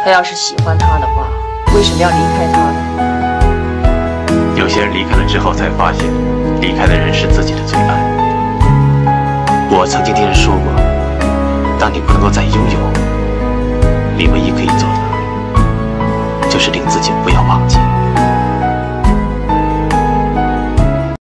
他要是喜欢他的话，为什么要离开他呢？ 有些人离开了之后才发现，离开的人是自己的最爱。我曾经听人说过，当你不能够再拥有，你唯一可以做的，就是令自己不要忘记。